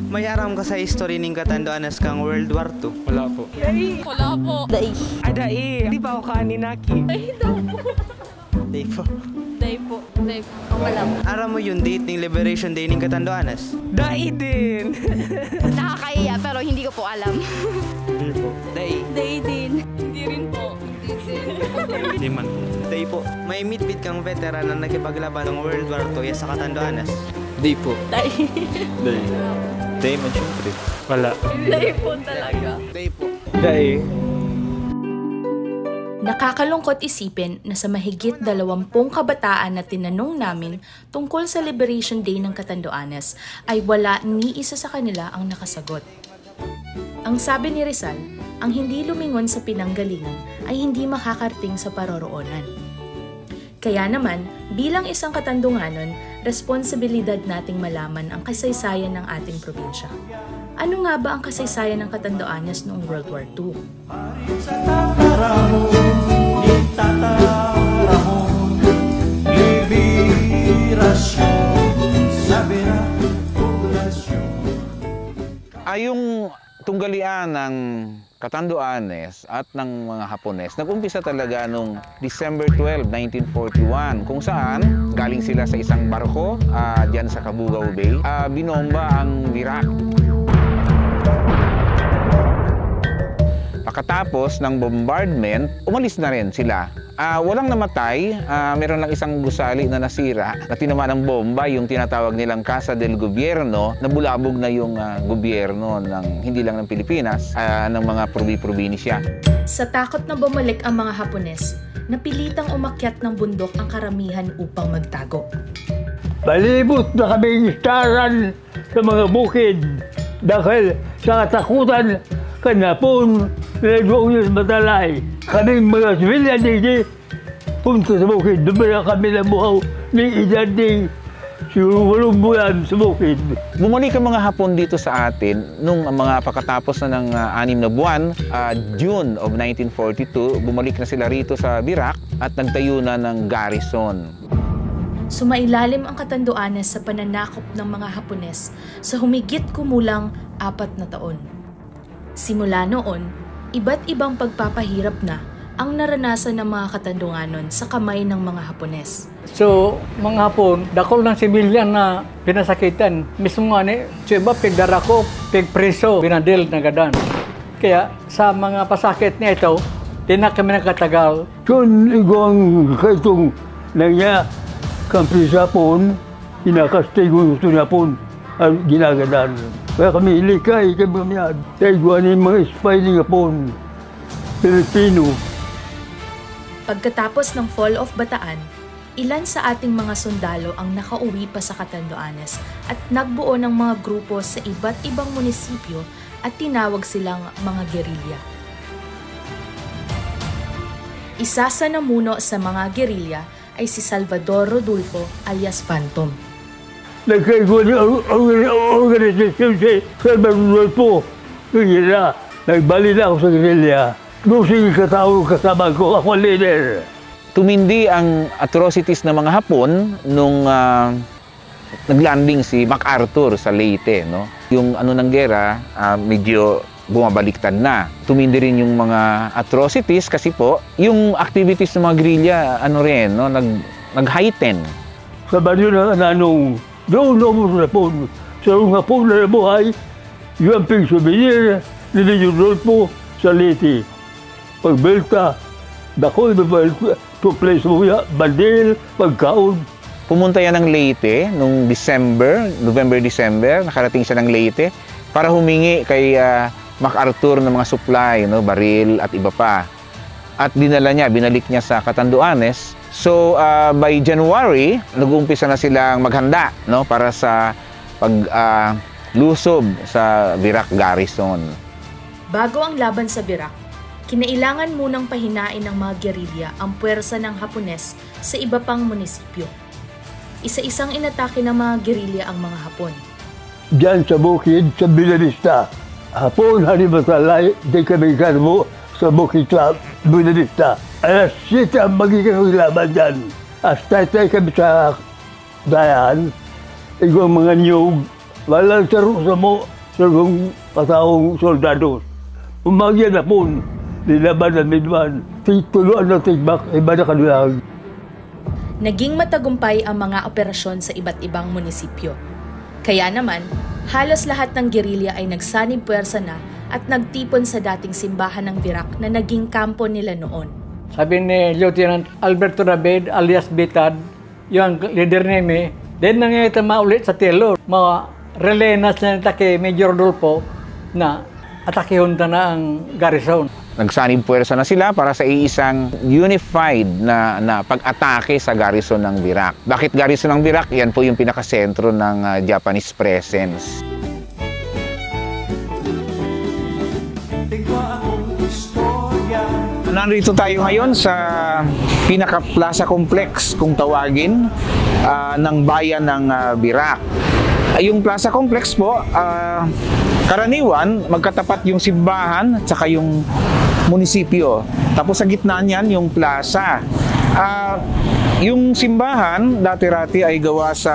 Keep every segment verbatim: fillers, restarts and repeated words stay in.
May aram ka sa history ng Catanduanes kang World War Two? Wala po. Dai. Wala po. Dai. Ay, dai. Di ba ako kaaninaki? Ay, daw po. Day po. Dai po. Dai po. Oh, wala po. Aram mo yung date ng Liberation Day ng Catanduanes? Dai din. Nakakaiya pero hindi ko po alam. Hindi po. Day. Dai din. Hindi rin po. Hindi din. Hindi man. Day po. May meet-meet kang veteran na nakipaglaban ng World War Two sa Catanduanes? Day po. Dai. Day. Day man syempre. Wala. Dai po talaga. Day po. Day. Nakakalungkot isipin na sa mahigit dalawampung kabataan na tinanong namin tungkol sa Liberation Day ng Catanduanes ay wala ni isa sa kanila ang nakasagot. Ang sabi ni Rizal, ang hindi lumingon sa pinanggalingan ay hindi makakarating sa paroroonan. Kaya naman, bilang isang Catandunganon, responsibilidad nating malaman ang kasaysayan ng ating probinsya. Ano nga ba ang kasaysayan ng Catanduanes noong World War Two? Ay, yung tunggalian ng Catanduanes at ng mga Hapones nag-umpisa talaga noong December twelfth, nineteen forty-one, kung saan galing sila sa isang barko uh, diyan sa 𝗂𝐵𝐵𝐵, Bay, uh, binomba ang Iraq. Pagkatapos ng bombardment, umalis na rin sila. Uh, walang namatay, uh, meron lang isang gusali na nasira na tinamaan ng bomba, yung tinatawag nilang Casa del Gobierno, nabulabog na yung uh, gobyerno ng hindi lang ng Pilipinas, uh, ng mga probi-probinsya. Sa takot na bumalik ang mga Hapones, napilitang umakyat ng bundok ang karamihan upang magtago. Palibot na kaming istaran sa mga bukid dahil sa katakutan kanapon na doon sa Matalay. Kaming mga civilian hindi punta sa bukid. Dumala kami na buhaw ng edad ng siguro walong buwan sa bukid. Bumalik ang mga Hapon dito sa atin nung mga pagkatapos na ng uh, anim na buwan, uh, June of nineteen forty-two, bumalik na sila rito sa Birak at nagtayo na ng garrison. Sumailalim ang Catanduanes sa pananakop ng mga Hapones sa humigit kumulang apat na taon. Simula noon, iba't ibang pagpapahirap na ang naranasan ng mga Catandunganon sa kamay ng mga Hapones. So, mga Hapon, dakol ng sibilyan na pinasakitan. Mismo nga ni, so iba, pigdarako, pigpreso, binadil na gadan. Kaya, sa mga pasakit niya ito, tinak kami nakatagal. Kung igong kaitong nangya, kampi sa Hapon, inakastigo gusto na Hapon, at ginagadan. Kaya kami ilikay, kami yan. Taiguan yung mga spy ng Hapon, Pilipino. Pagkatapos ng Fall of Bataan, ilan sa ating mga sundalo ang nakauwi pa sa Catanduanes at nagbuo ng mga grupo sa iba't ibang munisipyo at tinawag silang mga gerilya. Isa sa namuno sa mga gerilya ay si Salvador Rodulfo alias Phantom. Nagkaiguan yung organisasyon si Salvador po. Kaya nagbali na ako sa gerilya. Nung sige katao kasama ko, ako leader. Tumindi ang atrocities ng mga Hapon nung uh, naglanding si MacArthur sa Leyte. No? Yung ano ng gera, uh, medyo bumabaliktad na. Tumindi rin yung mga atrocities kasi po, yung activities ng mga guerrilla, ano rin, no? Nag, nag-heighten. Sa banyo ng ananong, doon ako sa Hapon. Sa mga Hapon na nabuhay, yung amping souvenir, nila yung po sa Leyte. Pagbelta, dako, to place mo yan, bandil, pagkaon. Pumunta yan ng Leyte noong December, November-December, nakarating siya ng Leyte para humingi kay uh, MacArthur ng mga supply, no, baril at iba pa. At dinala niya, binalik niya sa Catanduanes. So uh, by January, nag-uumpisa na silang maghanda, no, para sa pag-lusob uh, sa Birak Garrison. Bago ang laban sa Birak, kinailangan munang pahinain ng mga gerilya ang puwersa ng Hapones sa iba pang munisipyo. Isa-isang inatake ng mga gerilya ang mga Hapon. Diyan sa bukid, sa Binalista. Hapon, Halimatalay, di kami karmo sa bukid sa Binalista. Alas sita ang magiging laban dyan. As tatay kami sa dayan, igong mga niyog, walang saro sa mo, Sarong kataong soldados. Umagyan na po, nilaban na midwan. Tituloan na tigbak, iba na kanulang. Naging matagumpay ang mga operasyon sa iba't ibang munisipyo. Kaya naman, halos lahat ng gerilya ay nagsanib puwersa na at nagtipon sa dating simbahan ng Virac na naging kampo nila noon. Sabi ni Lieutenant Alberto David alias Bitad, yung leader nimi, then nangyayata maulit sa telo. Mga relenas na atake Major Rodolfo na atakehon na ang garrison. Nagsanib puwersa na sila para sa iisang unified na, na pag-atake sa garrison ng Virac. Bakit garrison ng Virac? Yan po yung pinakasentro ng uh, Japanese presence. Nandito tayo ngayon sa pinaka-plaza complex kung tawagin uh, ng bayan ng uh, Virac. Yung plaza complex po, uh, karaniwan magkatapat yung simbahan at saka yung munisipyo. Tapos sa gitna niyan yung plaza. Uh, yung simbahan dati-rati ay gawa sa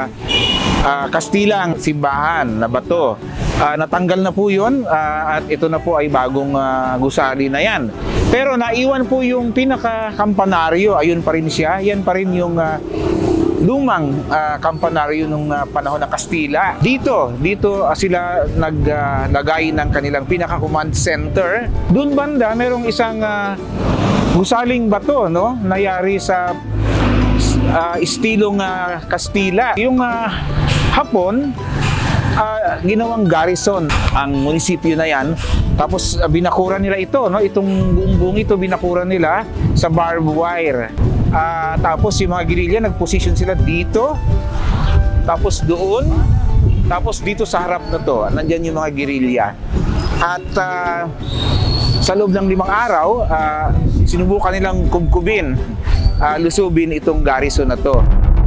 uh, Kastilang simbahan na bato. Uh, natanggal na po yun uh, at ito na po ay bagong uh, gusali na yan. Pero naiwan po yung pinaka-kampanaryo, ayun pa rin siya. Yan pa rin yung uh, lumang uh, kampanaryo nung uh, panahon ng Kastila. Dito, dito uh, sila naglagay uh, ng kanilang pinaka-command center. Doon banda, merong isang uh, gusaling bato, no? Nayari sa uh, istilong uh, Kastila. Yung uh, Hapon, uh, ginawang garrison ang munisipyo na yan. Tapos uh, binakuran nila ito, no? Itong buong buong ito binakuran nila sa barbed wire. Uh, tapos yung mga gerilya, nag-position sila dito, tapos doon, tapos dito sa harap na to, nandyan yung mga gerilya. At uh, sa loob ng limang araw, uh, sinubukan nilang kubkubin, uh, lusubin itong garrison na to.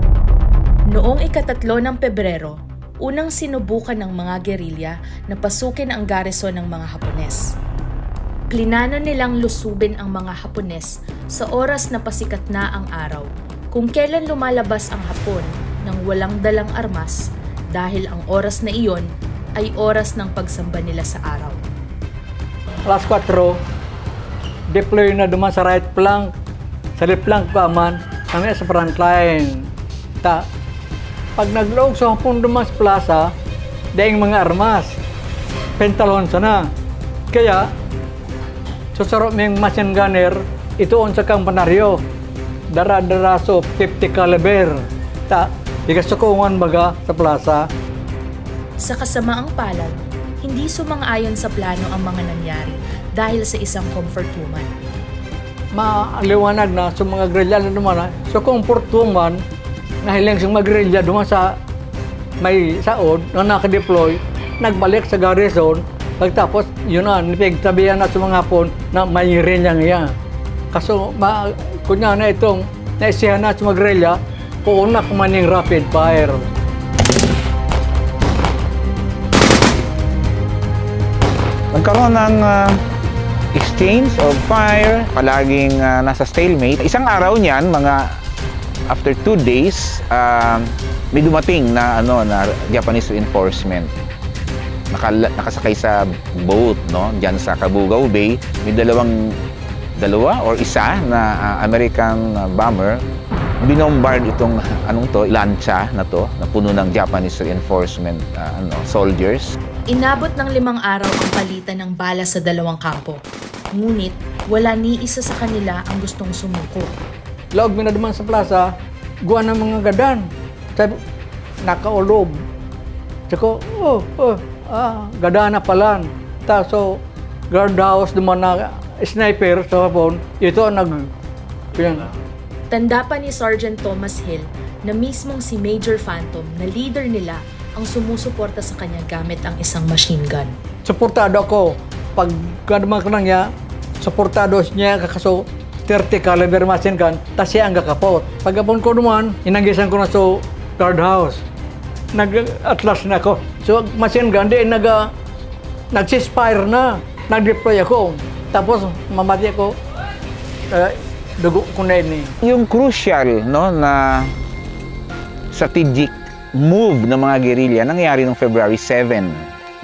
Noong ikatatlo ng Pebrero, unang sinubukan ng mga gerilya na pasukin ang garrison ng mga Hapones. Plinano nilang lusubin ang mga Hapones sa oras na pasikat na ang araw, kung kailan lumalabas ang Hapon ng walang dalang armas dahil ang oras na iyon ay oras ng pagsamba nila sa araw. alas kwatro, deploy na duman sa right flank, sa left flank pa man, kami sa front line. Ta, pag nagloog sa Hapon duman sa plaza, daing mga armas, pentalon sana. Kaya, susarap may machine gunner, ituon sa kampanaryo. Dara-daraso, fifty caliber. Ta, ikasukungan baga sa plaza. Sa kasamaang palad, hindi sumang-ayon sa plano ang mga nangyari dahil sa isang comfort woman. Maaliwanag na sa mga gerilya na naman, sa comfort woman, nahiling siyang mag-gerilya duman sa may saod na nakadeploy, nagbalik sa garrison. Pagtapos, yun na, nipigtabihan na sa mga Hapon na may gerilya niya. Kaso, ma, kunya na itong naisihan na sa mga gerilya, puunak man yung rapid fire. Nagkaroon ng uh, exchange of fire, palaging uh, nasa stalemate. Isang araw niyan, mga after two days, uh, may dumating na, ano, na Japanese reinforcement. Nakala, nakasakay sa boat, no, diyan sa Cabugao Bay. May dalawang, dalawa or isa na uh, American uh, bomber. Binombard itong, anong to, lancha na to, na puno ng Japanese reinforcement uh, ano, soldiers. Inabot ng limang araw ang palitan ng bala sa dalawang kampo. Ngunit, wala ni isa sa kanila ang gustong sumuko. Log mo na duman sa plaza, guwa ng mga gadan. Sabi, nakaulob. Sabi ko, oh, oh, ah, gada na pala. So, guardhouse naman na sniper sa Hapon, ito ang nag... Yan. Tanda pa ni Sergeant Thomas Hill na mismong si Major Phantom na leader nila ang sumusuporta sa kanya gamit ang isang machine gun. Suportado ako. Pag naman ko lang niya, suportado niya kakaso thirty caliber machine gun, tas siya ang kakapot. Pag apon ko naman, inagisan ko na sa guardhouse. Nag-atlas na ako. So, machine gun, di nag, nag-ceasefire na. Nag-deploy ako. Tapos, mamati ako. Uh, dugo ko na yun eh. Yung crucial, no, na strategic move ng mga guerrilla nangyari noong February seven,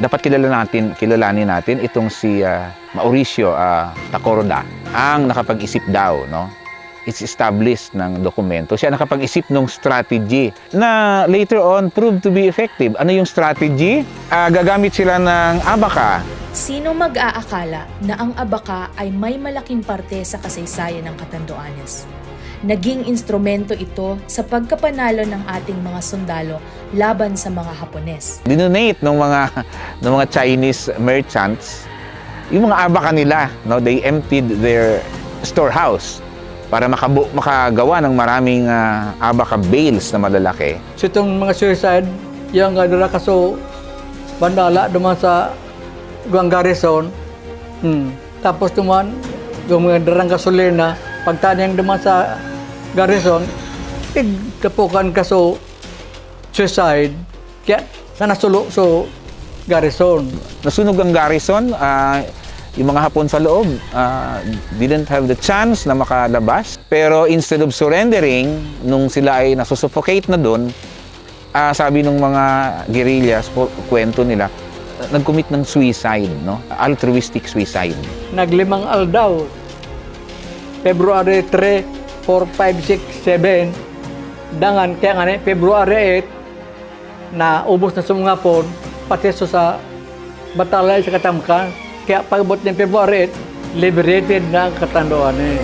dapat kilala natin, kilalanin natin itong si uh, Mauricio uh, Tacorda, ang nakapag-isip daw, no? It's established ng dokumento. Siya nakapag-isip ng strategy na later on proved to be effective. Ano yung strategy? Uh, gagamit sila ng abaka. Sino mag-aakala na ang abaka ay may malaking parte sa kasaysayan ng Catanduanes? Naging instrumento ito sa pagkapanalo ng ating mga sundalo laban sa mga Hapones. Dinonate ng mga ng mga Chinese merchants yung mga abaka nila, no? They emptied their storehouse para makabu makagawa ng maraming uh, abaka bales na malalaki. So itong mga suicide, yung adala kaso bandala duman sa guang garrison, hmm. tapos duman yung mga darang gasolina, pagtanyang duman sa garrison, tigtapukan kaso suicide, kaya nanasulo so garrison. Nasunog ang garrison, uh, yung mga Hapon sa loob uh, didn't have the chance na makalabas. Pero instead of surrendering, nung sila ay nasusuffocate na doon, uh, sabi ng mga guerrillas, kwento nila, nag-commit ng suicide, no? Altruistic suicide. Naglimang aldaw, February three, four, five, six, seven, dangan, kaya nga ni, February eight, na ubos na sa mga Hapon, pati sa batalay sa Katamkan. Kaya pag-abot ng February eight, liberated na ang Catanduanes.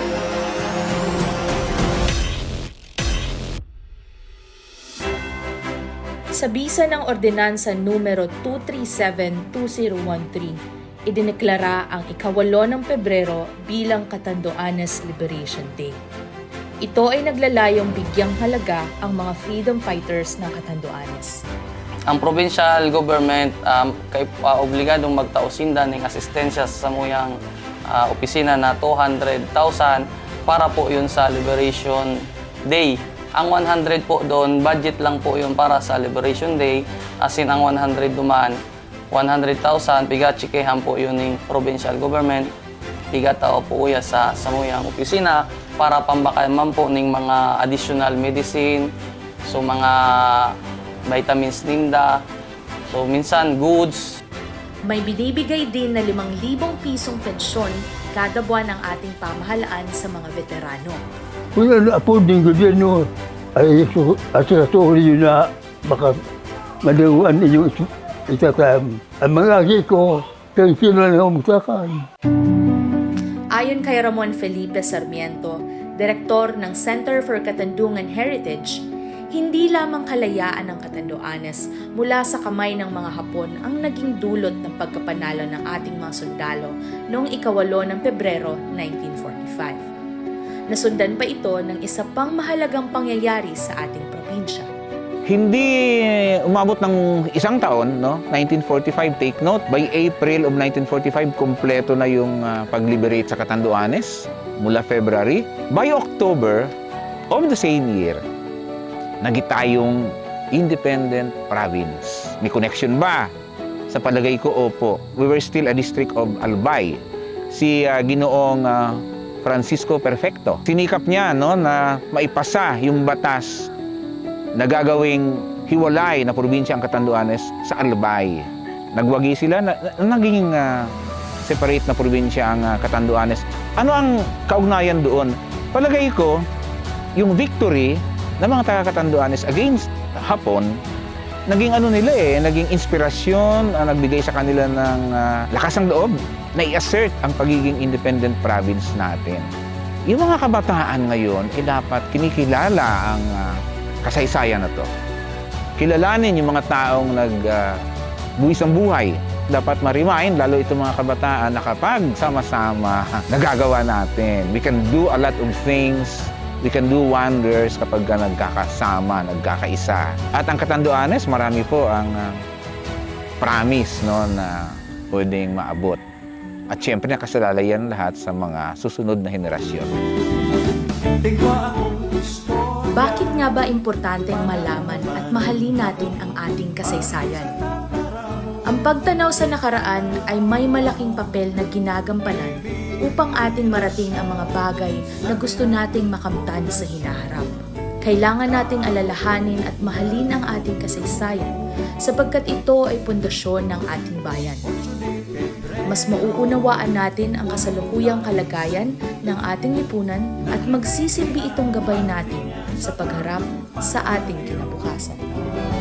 Sa bisa ng Ordinansa numero two three seven two zero one three, idineklara ang ikawalo ng Pebrero bilang Catanduanes Liberation Day. Ito ay naglalayong bigyang halaga ang mga freedom fighters ng Catanduanes. Ang provincial government um, kay uh, obligadong magtausinda ng asistensya sa samuyang uh, opisina na two hundred thousand para po yun sa Liberation Day. Ang one hundred po doon, budget lang po yun para sa Liberation Day. As in, ang one hundred dumaan, one hundred thousand, piga-chikehan po yun ng provincial government. Piga-tao po uya sa samuyang opisina para pambakaman po ng mga additional medicine, so mga vitamins ninda, so minsan goods. May binibigay din na limang libong pisong pensyon kada buwan ang ating pamahalaan sa mga veterano. Kung ano po din gobyerno ay asasuri yun na baka madaguan niyo itatam. Ang mga ko, kaya sila na umutakan. Ayon kay Ramon Felipe Sarmiento, Direktor ng Center for Catandungan Heritage, hindi lamang kalayaan ng Catanduanes mula sa kamay ng mga Hapon ang naging dulot ng pagkapanalo ng ating mga sundalo noong ikawalo ng Pebrero nineteen forty-five. Nasundan pa ito ng isa pang mahalagang pangyayari sa ating probinsya. Hindi umabot ng isang taon, no? nineteen forty-five, take note, by April of nineteen forty-five, kompleto na yung uh, pag-liberate sa Catanduanes mula February. By October of the same year, naging tayong independent province. May connection ba? Sa palagay ko, opo. We were still a district of Albay. Si uh, Ginoong uh, Francisco Perfecto, sinikap niya, no, na maipasa yung batas na gagawing hiwalay na probinsya ang Catanduanes sa Albay. Nagwagi sila, na, na, naging uh, separate na probinsya ang uh, Catanduanes. Ano ang kaugnayan doon? Palagay ko, yung victory ng mga taga-Catanduanes against Hapon, naging ano nila eh, naging inspirasyon, uh, nagbigay sa kanila ng uh, lakas ng loob na i-assert ang pagiging independent province natin. Yung mga kabataan ngayon, eh dapat kinikilala ang uh, kasaysayan na to. Kilalanin yung mga taong nag-buwis uh, ng buhay. Dapat ma-remind, lalo itong mga kabataan, na kapag sama-sama, nagagawa natin. We can do a lot of things. We can do wonders kapag nagkakasama, nagkakaisa. At ang Catanduanes, marami po ang uh, promise, no, na pwedeng maabot. At siyempre, nakasalalayan lahat sa mga susunod na henerasyon. Bakit nga ba importanteng malaman at mahalin natin ang ating kasaysayan? Ang pagtanaw sa nakaraan ay may malaking papel na ginagampanan upang ating marating ang mga bagay na gusto nating makamtan sa hinaharap. Kailangan nating alalahanin at mahalin ang ating kasaysayan sapagkat ito ay pundasyon ng ating bayan. Mas mauunawaan natin ang kasalukuyang kalagayan ng ating lipunan at magsisilbi itong gabay natin sa pagharap sa ating kinabukasan.